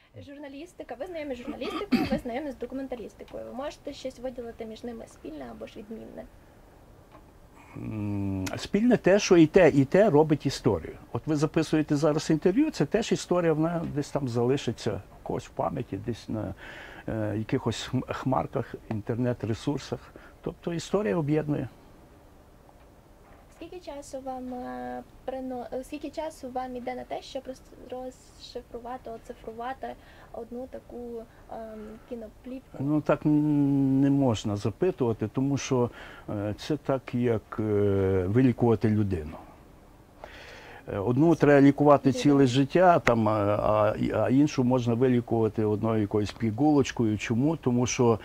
Журналістика, ви знайомі з журналістикою, ви знайомі з документалістикою. Ви можете щось виділити між ними спільне або ж відмінне? Спільне те, що і те робить історію. От ви записуєте зараз інтерв'ю, це теж історія, вона десь там залишиться в когось в пам'яті, десь на якихось хмарках, інтернет-ресурсах. Тобто історія об'єднує. Скільки часу вам йде на те, щоб розшифрувати, оцифрувати одну таку кіноплівку? Ну так не можна запитувати, тому що це так, як вилікувати людину. Одну треба лікувати ціле життя, там, а іншу можна вилікувати одною якоюсь пігулочкою. Чому? Тому що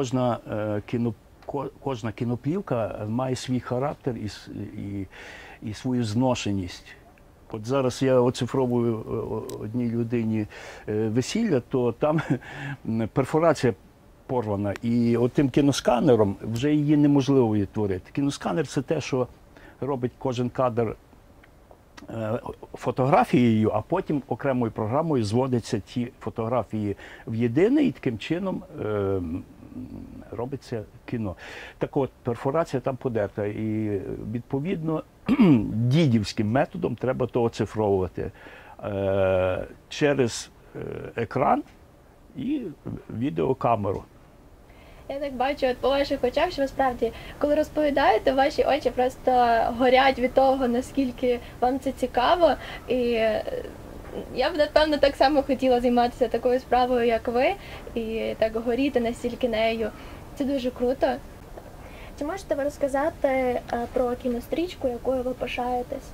кожна кіноплівка має свій характер і свою зношеність. От зараз я оцифровую одній людині весілля, то там перфорація порвана. І отим кіносканером вже її неможливо відтворити. Кіносканер – це те, що робить кожен кадр фотографією, а потім окремою програмою зводяться ті фотографії в єдине, і таким чином робиться кіно. Так от, перфорація там подерта, і відповідно дідівським методом треба то оцифровувати через екран і відеокамеру. Я так бачу от по ваших очах, що ви справді, коли розповідаєте, ваші очі просто горять від того, наскільки вам це цікаво. І я б, напевно, так само хотіла займатися такою справою, як ви, і так горіти настільки нею. Це дуже круто. Чи можете ви розказати про кінострічку, якою ви пишаєтесь?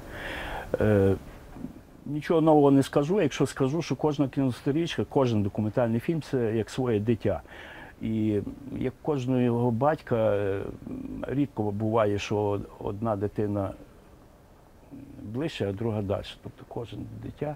Нічого нового не скажу, якщо скажу, що кожна кінострічка, кожен документальний фільм – це як своє дитя. І як кожного його батька, рідко буває, що одна дитина ближче, а друга далі. Тобто кожен дитя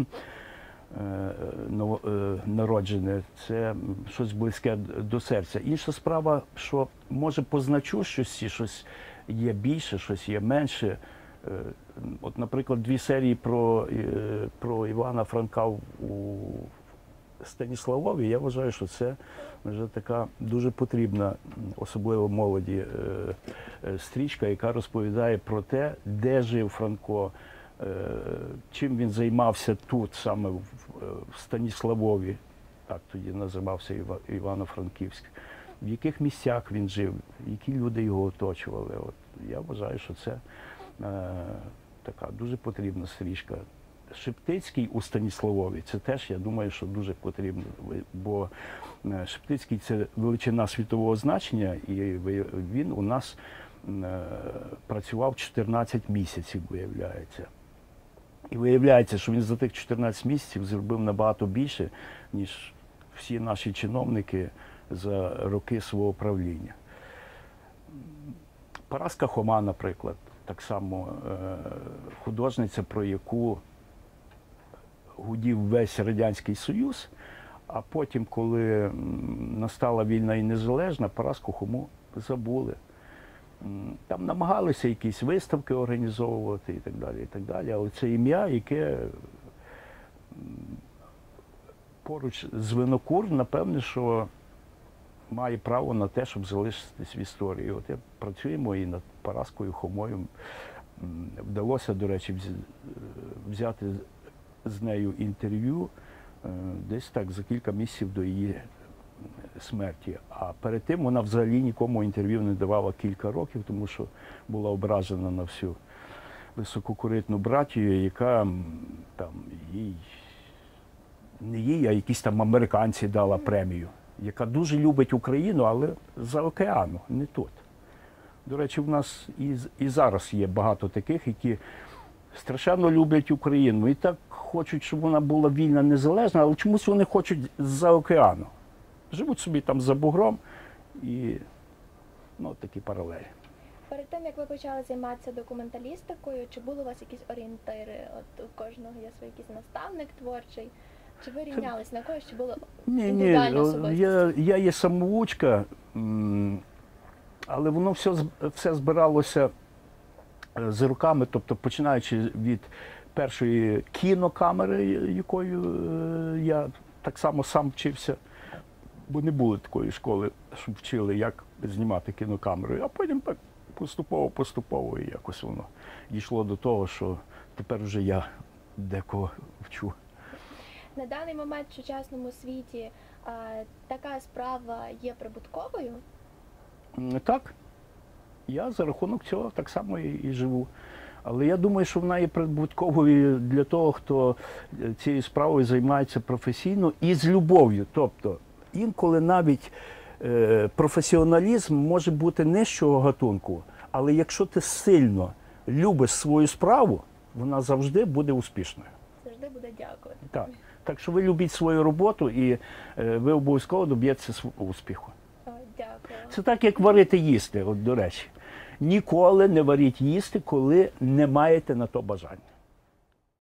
народжене – це щось близьке до серця. Інша справа, що може по значущості щось є більше, щось є менше. От, наприклад, 2 серії про Івана Франка у Станіславові, я вважаю, що це вже така дуже потрібна, особливо молоді, стрічка, яка розповідає про те, де жив Франко, чим він займався тут, саме в Станіславові, так тоді називався Івано-Франківськ, в яких місцях він жив, які люди його оточували. От, я вважаю, що це така дуже потрібна стрічка. Шептицький у Станіславові, це теж, я думаю, що дуже потрібно, бо Шептицький – це величина світового значення, і він у нас працював 14 місяців, виявляється. І виявляється, що він за тих 14 місяців зробив набагато більше, ніж всі наші чиновники за роки свого правління. Параска Хома, наприклад, так само художниця, про яку гудів весь Радянський Союз, а потім, коли настала вільна і незалежна, Параску Хому забули. Там намагалися якісь виставки організовувати і так далі, і так далі. Але це ім'я, яке поруч з Винокур, напевне, що має право на те, щоб залишитись в історії. От працюємо і над Параскою Хомою. Вдалося, до речі, взяти з нею інтерв'ю десь так за кілька місяців до її смерті. А перед тим вона взагалі нікому інтерв'ю не давала кілька років, тому що була ображена на всю висококуритну братію, яка там не їй, а якісь там американці дала премію, яка дуже любить Україну, але за океану, не тут. До речі, в нас і зараз є багато таких, які страшенно люблять Україну і так хочуть, щоб вона була вільна, незалежна, але чомусь вони хочуть з-за океану. Живуть собі там за бугром і такі паралелі. Перед тим, як ви почали займатися документалістикою, чи були у вас якісь орієнтири? От у кожного є свій якийсь наставник творчий. Чи ви рівнялись на когось, чи було індивідуально особисто? Я є самоучка, але воно все збиралося з роками, тобто починаючи від першої кінокамери, якою я так само сам вчився, бо не було такої школи, щоб вчили, як знімати кінокамерою, а потім так поступово і якось воно дійшло до того, що тепер вже я декого вчу. На даний момент в сучасному світі така справа є прибутковою? Так, я за рахунок цього так само і живу. Але я думаю, що вона є прибутковою для того, хто цією справою займається професійно і з любов'ю. Тобто інколи навіть професіоналізм може бути нижчого гатунку, але якщо ти сильно любиш свою справу, вона завжди буде успішною. Завжди буде дякувати. Так. Так що ви любіть свою роботу і ви обов'язково доб'єтеся успіху. Дякую. Це так, як варити їсти, от до речі. Ніколи не варіть їсти, коли не маєте на то бажання.